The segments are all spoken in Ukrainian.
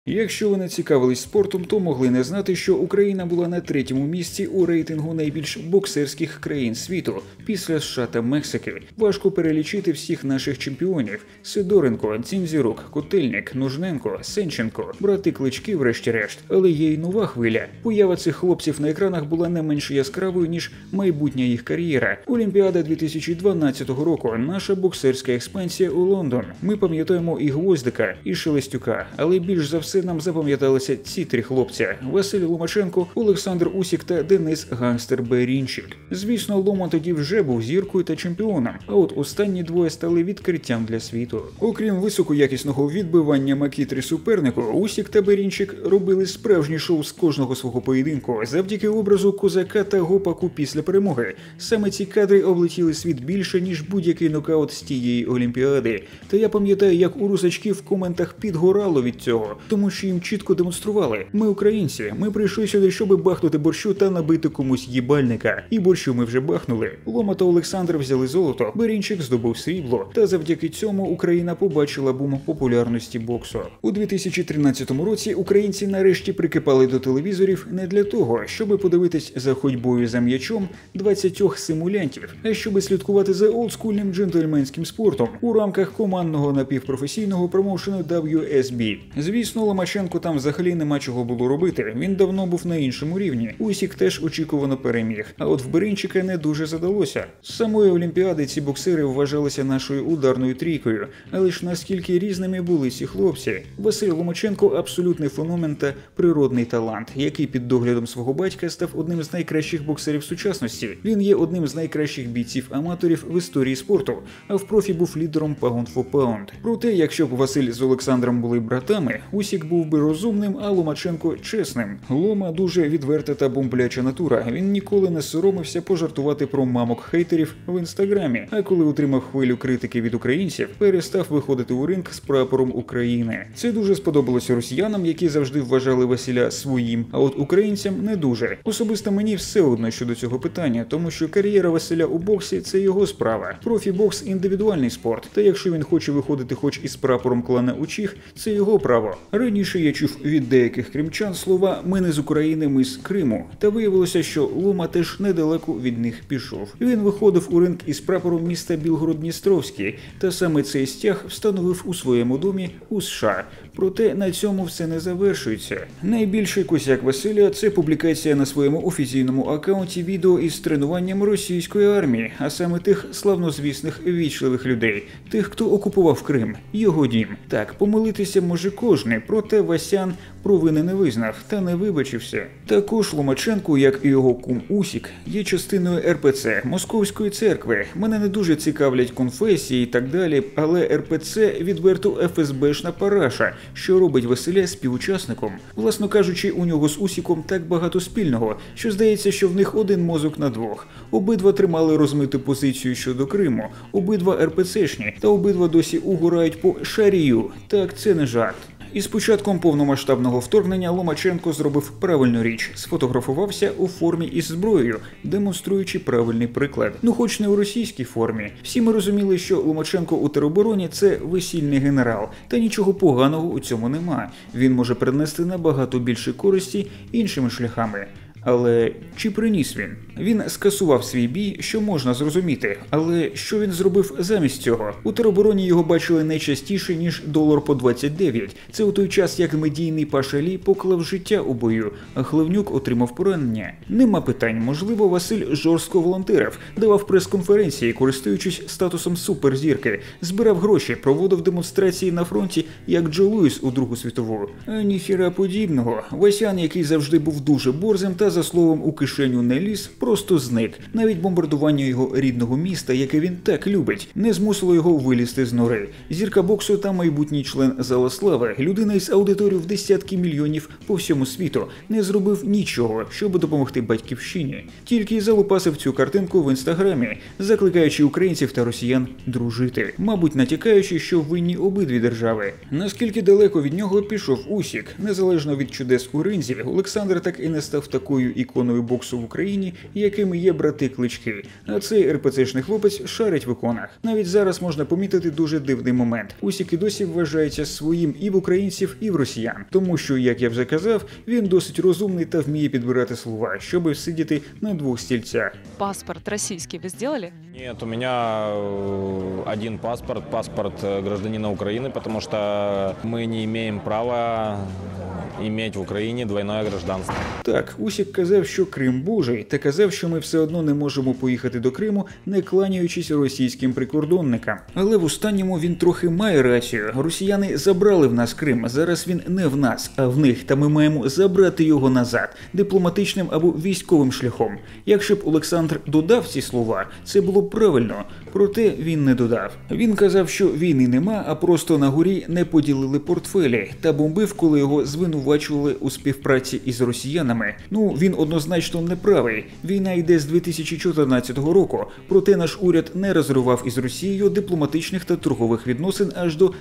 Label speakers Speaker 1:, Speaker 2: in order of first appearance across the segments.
Speaker 1: Якщо ви не цікавились спортом, то могли не знати, що Україна була на 3-му місці у рейтингу найбільш боксерських країн світу після США та Мексики. Важко перелічити всіх наших чемпіонів: Сидоренко, Дзінзірук, Котельник, Нужненко, Сенченко, брати Клички врешті-решт. Але є й нова хвиля. Поява цих хлопців на екранах була не менш яскравою, ніж майбутня їх кар'єра. Олімпіада 2012 року – наша боксерська експансія у Лондон. Ми пам'ятаємо і Гвоздика, і Шелестюка, але більш за все нам запам'яталися ці три хлопця – Василь Ломаченко, Олександр Усік та Денис «Гангстер» Берінчик. Звісно, Лома тоді вже був зіркою та чемпіоном, а от останні двоє стали відкриттям для світу. Окрім високоякісного відбивання макітри супернику, Усік та Берінчик робили справжнє шоу з кожного свого поєдинку завдяки образу козака та гопаку після перемоги. Саме ці кадри облетіли світ більше, ніж будь-який нокаут з тієї Олімпіади. Та я пам'ятаю, як у русачків в коментах підгорало від цього, тому що їм чітко демонстрували: ми українці, ми прийшли сюди, щоб бахнути борщу та набити комусь їбальника. І борщу ми вже бахнули. Лома та Олександр взяли золото, Берінчик здобув срібло. Та завдяки цьому Україна побачила бум популярності боксу. У 2013 році українці нарешті прикипали до телевізорів не для того, щоб подивитись за ходьбою за м'ячом 20 симулянтів, а щоб слідкувати за олдскульним джентльменським спортом у рамках командного напівпрофесійного промоушену WSB. Звісно, Ломаченко там взагалі нема чого було робити, він давно був на іншому рівні. Усік теж очікувано переміг, а от в Берінчика не дуже задалося. З самої Олімпіади ці боксери вважалися нашою ударною трійкою, але ж наскільки різними були ці хлопці. Василь Ломаченко – абсолютний феномен та природний талант, який під доглядом свого батька став одним з найкращих боксерів сучасності. Він є одним з найкращих бійців-аматорів в історії спорту, а в профі був лідером pound for pound. Проте, якщо б Василь з Олександром були братами, Усік був би розумним, а Ломаченко – чесним. Лома дуже відверта та бомбляча натура. Він ніколи не соромився пожартувати про мамок-хейтерів в інстаграмі, а коли отримав хвилю критики від українців, перестав виходити у ринг з прапором України. Це дуже сподобалося росіянам, які завжди вважали Василя своїм, а от українцям не дуже. Особисто мені все одно щодо цього питання, тому що кар'єра Василя у боксі – це його справа. Профі-бокс – індивідуальний спорт, та якщо він хоче виходити хоч із прапором клана Учих, це його право. Раніше я чув від деяких кримчан слова «ми не з України, ми з Криму», та виявилося, що Лома теж недалеко від них пішов. Він виходив у ринг із прапором міста Білгород-Дністровський, та саме цей стяг встановив у своєму домі у США. Проте на цьому все не завершується. Найбільший косяк Василя – це публікація на своєму офіційному акаунті відео із тренуванням російської армії, а саме тих славнозвісних вічливих людей, тих, хто окупував Крим, його дім. Так, помилитися може кожний, проте Васян провини не визнав та не вибачився. Також Ломаченко, як і його кум Усік, є частиною РПЦ, Московської церкви. Мене не дуже цікавлять конфесії і так далі, але РПЦ відверто ФСБшна параша, що робить Василя співучасником. Власно кажучи, у нього з Усіком так багато спільного, що здається, що в них один мозок на двох. Обидва тримали розмиту позицію щодо Криму, обидва РПЦшні, та обидва досі угорають по шарію. Так, це не жарт. Із початком повномасштабного вторгнення Ломаченко зробив правильну річ – сфотографувався у формі із зброєю, демонструючи правильний приклад. Ну хоч не у російській формі. Всі ми розуміли, що Ломаченко у теробороні – це весільний генерал, та нічого поганого у цьому нема. Він може принести набагато більше користі іншими шляхами. Але чи приніс він? Він скасував свій бій, що можна зрозуміти. Але що він зробив замість цього? У теробороні його бачили не частіше, ніж $1 по 29. Це у той час, як медійний Паша Лі поклав життя у бою, а Хлевнюк отримав поранення. Нема питань, можливо, Василь жорстко волонтерив, давав прес-конференції, користуючись статусом суперзірки, збирав гроші, проводив демонстрації на фронті, як Джо Луїс у Другу світову. А ніхіра подібного. Васян, який завжди був дуже борзим та за словом у кишеню не ліз, просто зник. Навіть бомбардування його рідного міста, яке він так любить, не змусило його вилізти з нори. Зірка боксу та майбутній член Зала Слави, людина із аудиторією в десятки мільйонів по всьому світу, не зробив нічого, щоб допомогти батьківщині. Тільки залупасив цю картинку в інстаграмі, закликаючи українців та росіян дружити, мабуть, натякаючи, що винні обидві держави. Наскільки далеко від нього пішов Усік, незалежно від чудес у ринзі, Олександр так і не став такою новою іконою боксу в Україні, якими є брати Клички. А цей РПЦшний хлопець шарить в іконах. Навіть зараз можна помітити дуже дивний момент. Усік і досі вважається своїм і в українців, і в росіян. Тому що, як я вже казав, він досить розумний та вміє підбирати слова, щоб сидіти на двох стільцях.
Speaker 2: Паспорт российский вы сделали?
Speaker 3: Нет, у меня один паспорт гражданина Украины, потому что мы не имеем права иметь в Україні двойное гражданство.
Speaker 1: Так, Усік казав, що Крим Божий, та казав, що ми все одно не можемо поїхати до Криму, не кланяючись російським прикордонникам. Але в останньому він трохи має рацію. Росіяни забрали в нас Крим, зараз він не в нас, а в них, та ми маємо забрати його назад, дипломатичним або військовим шляхом. Якщо б Олександр додав ці слова, це було б правильно, проте він не додав. Він казав, що війни нема, а просто на горі не поділили портфелі, та бомбив, коли його звинувачували у співпраці із росіянами. Ну, він однозначно не правий. Війна йде з 2014 року, проте наш уряд не розривав із Росією дипломатичних та торгових відносин аж до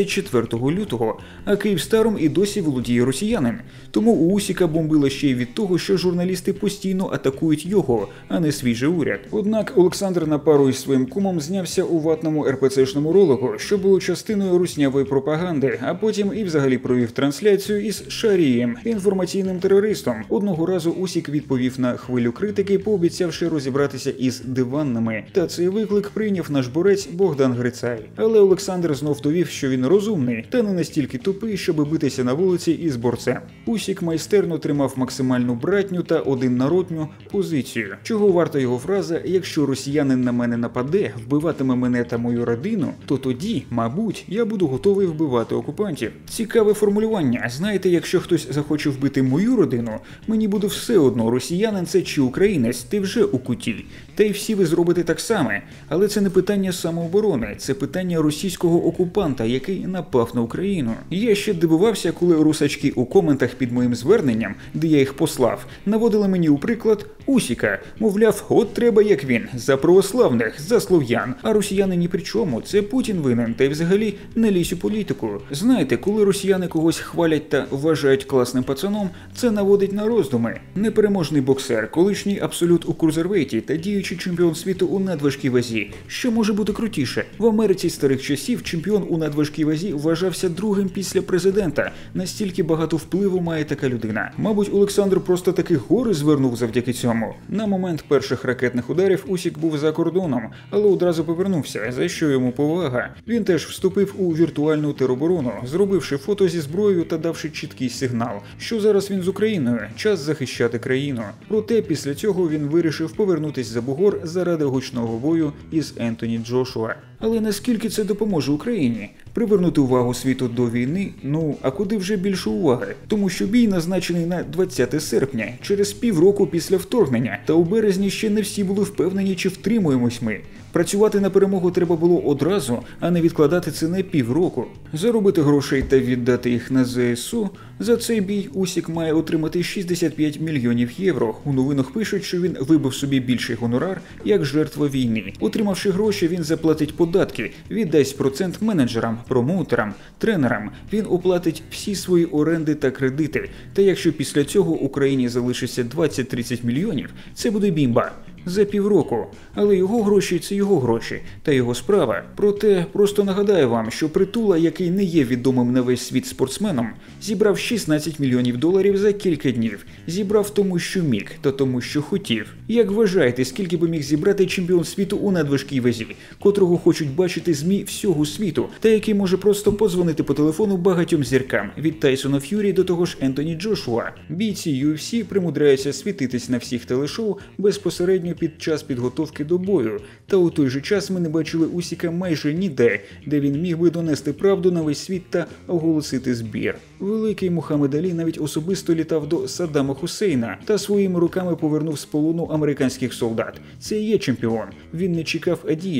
Speaker 1: 24 лютого, а Київстаром і досі володіє росіянин. Тому у Усіка бомбило ще й від того, що журналісти постійно атакують його, а не свій же уряд. Однак Олександр на пару із своїм кумом знявся у ватному РПЦшному ролику, що було частиною руснявої пропаганди, а потім і взагалі провів трансляцію із Шарієм, інформаційним терористом. Одного разу Усік відповів на хвилю критики, пообіцявши розібратися із диванними. Та цей виклик прийняв наш борець Богдан Грицай. Але Олександр знов довів, що він розумний, та не настільки тупий, щоб битися на вулиці із борцем. Усік майстерно тримав максимальну братню та однонародню позицію. Чого варта його фраза «Якщо росіянин на мене нападе, вбиватиме мене та мою родину, то тоді, мабуть, я буду готовий вбивати окупантів». Цікаве формулювання. Знаєте, якщо хтось захоче вбити мою родину, мені буде все одно, росіянин це чи українець, ти вже у куті. Та й всі ви зробите так само. Але це не питання самооборони, це питання російського окупанта, який напав на Україну. Я ще дивувався, коли русачки у коментах під моїм зверненням, де я їх послав, наводили мені у приклад Усіка. Мовляв, от треба як він, за православних, за слов'ян. А росіяни ні при чому, це Путін винен, та й взагалі не лізь у політику. Знаєте, коли росіяни когось хвалять та вважають класним пацаном, це наводить на роздуми. Непереможний боксер, колишній абсолют у крузервейті та діючий чемпіон світу у надважкій вазі. Що може бути крутіше? В Америці старих часів чемпіон у надважкій вазі вважався другим після президента. Настільки багато впливу має така людина. Мабуть, Олександр просто таки гори звернув завдяки цьому. На момент перших ракетних ударів Усік був за кордоном, але одразу повернувся, за що йому повага. Він теж вступив у віртуальну тероборону, зробивши фото зі зброєю та давши чіткий сигнал, що зараз він з Україною, час захищати країну. Проте після цього він вирішив повернутись за бугор заради гучного бою із Ентоні Джошуа. Але наскільки це допоможе Україні? Привернути увагу світу до війни? Ну, а куди вже більше уваги? Тому що бій назначений на 20 серпня, через півроку після вторгнення. Та у березні ще не всі були впевнені, чи втримуємось ми. Працювати на перемогу треба було одразу, а не відкладати це на півроку. Заробити грошей та віддати їх на ЗСУ? За цей бій Усік має отримати 65 мільйонів євро. У новинах пишуть, що він вибив собі більший гонорар, як жертва війни. Отримавши гроші, він заплатить податки, віддасть процент менеджерам, промоутерам, тренерам. Він оплатить всі свої оренди та кредити. Та якщо після цього Україні залишиться 20-30 мільйонів, це буде бімба. За півроку. Але його гроші – це його гроші, та його справа. Проте, просто нагадаю вам, що Притула, який не є відомим на весь світ спортсменом, зібрав 16 мільйонів доларів за кілька днів. Зібрав тому, що міг, та тому, що хотів. Як вважаєте, скільки би міг зібрати чемпіон світу у надважкій вазі, котрого хочуть бачити ЗМІ всього світу, та який може просто подзвонити по телефону багатьом зіркам, від Тайсона Ф'юрі до того ж Ентоні Джошуа? Бійці UFC примудряються світитись на всіх телешоу безпосередньо під час підготовки до бою. Та у той же час ми не бачили Усіка майже ніде, де він міг би донести правду на весь світ та оголосити збір. Великий Мухаммед Алі навіть особисто літав до Саддама Хусейна та своїми руками повернув з полону американських солдат. Це і є чемпіон. Він не чекав Адіїв.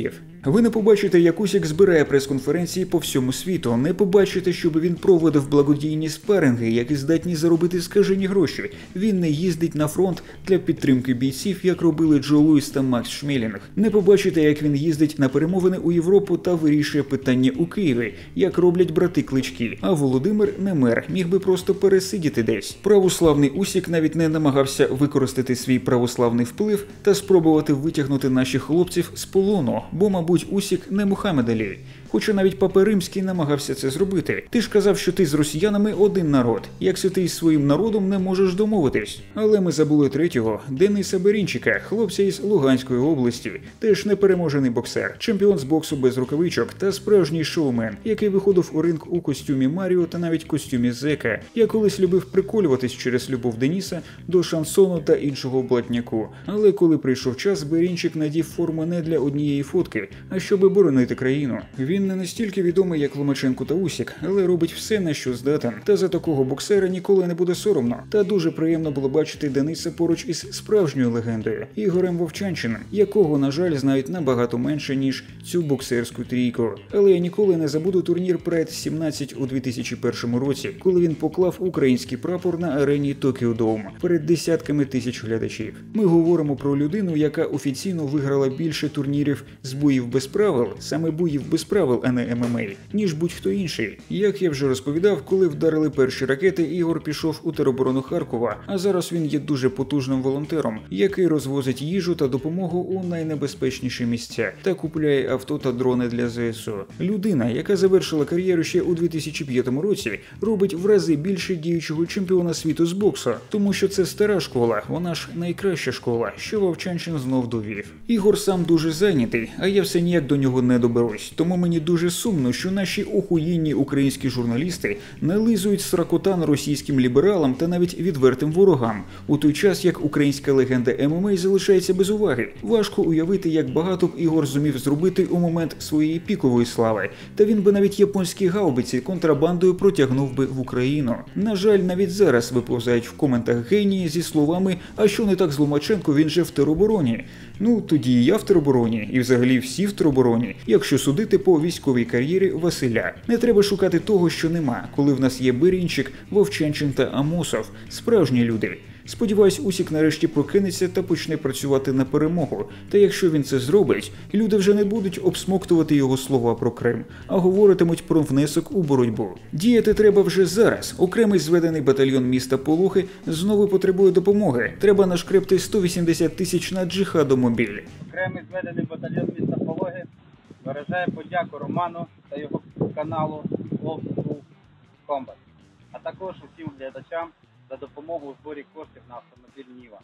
Speaker 1: Ви не побачите, як Усік збирає прес-конференції по всьому світу, не побачите, щоб він проводив благодійні спаринги, які здатні заробити скажені гроші. Він не їздить на фронт для підтримки бійців, як робили Джо Луїс та Макс Шмелінг. Не побачите, як він їздить на перемовини у Європу та вирішує питання у Києві, як роблять брати Клички. А Володимир не мер, міг би просто пересидіти десь. Православний Усік навіть не намагався використати свій православний вплив та спробувати витягнути наших хлопців з полону, бо, мабуть, Усік не Мухаммед Алі. Хоча навіть Папа Римський намагався це зробити. Ти ж казав, що ти з росіянами один народ. Як це ти із своїм народом не можеш домовитись? Але ми забули третього – Дениса Берінчика, хлопця із Луганської області. Теж непереможений боксер, чемпіон з боксу без рукавичок та справжній шоумен, який виходив у ринг у костюмі Маріо та навіть костюмі Зека. Я колись любив приколюватись через любов Дениса до шансону та іншого блатняку. Але коли прийшов час, Берінчик надів форму не для однієї фотки, а щоб боронити країну. Він не настільки відомий, як Ломаченко та Усік, але робить все, на що здатен. Та за такого боксера ніколи не буде соромно. Та дуже приємно було бачити Дениса поруч із справжньою легендою – Ігорем Вовчанчиним, якого, на жаль, знають набагато менше, ніж цю боксерську трійку. Але я ніколи не забуду турнір Pride 17 у 2001 році, коли він поклав український прапор на арені Tokyo Dome перед десятками тисяч глядачів. Ми говоримо про людину, яка офіційно виграла більше турнірів з боїв без правил, саме боїв без правил, а не ММА, ніж будь-хто інший. Як я вже розповідав, коли вдарили перші ракети, Ігор пішов у тероборону Харкова, а зараз він є дуже потужним волонтером, який розвозить їжу та допомогу у найнебезпечніші місця та купує авто та дрони для ЗСУ. Людина, яка завершила кар'єру ще у 2005 році, робить в рази більше діючого чемпіона світу з боксу, тому що це стара школа, вона ж найкраща школа, що Вовчанчин знов довів. Ігор сам дуже зайнятий, а я все ніяк до нього не доберусь, тому мені дуже сумно, що наші охуєнні українські журналісти нализують сракотан російським лібералам та навіть відвертим ворогам, у той час як українська легенда ММА залишається без уваги. Важко уявити, як багато б Ігор зумів зробити у момент своєї пікової слави, та він би навіть японські гаубиці контрабандою протягнув би в Україну. На жаль, навіть зараз виповзають в коментах генії зі словами «А що не так з Ломаченко, він же в теробороні». Ну, тоді і я в теробороні, і взагалі всі в теробороні, якщо судити по військовій кар'єрі Василя. Не треба шукати того, що нема, коли в нас є Берінчик, Вовчанчин та Амосов – справжні люди. Сподіваюсь, Усік нарешті прокинеться та почне працювати на перемогу. Та якщо він це зробить, люди вже не будуть обсмоктувати його слова про Крим, а говоритимуть про внесок у боротьбу. Діяти треба вже зараз. Окремий зведений батальйон міста Полухи знову потребує допомоги. Треба нашкребти 180 тисяч на джихадомобіль.
Speaker 4: Окремий зведений батальйон міста Пологи виражає подяку Роману та його каналу Old School Combat, а також усім глядачам за допомогу у зборі коштів на автомобіль Ніва.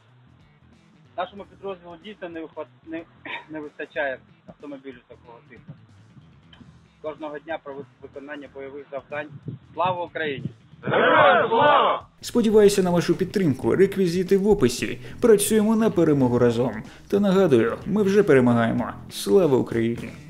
Speaker 4: Нашому підрозділу дійсно не вистачає автомобілю такого типу. Кожного дня про виконання бойових завдань. Слава Україні!
Speaker 1: Героям слава! Сподіваюся на вашу підтримку. Реквізити в описі. Працюємо на перемогу разом. Та нагадую, ми вже перемагаємо. Слава Україні!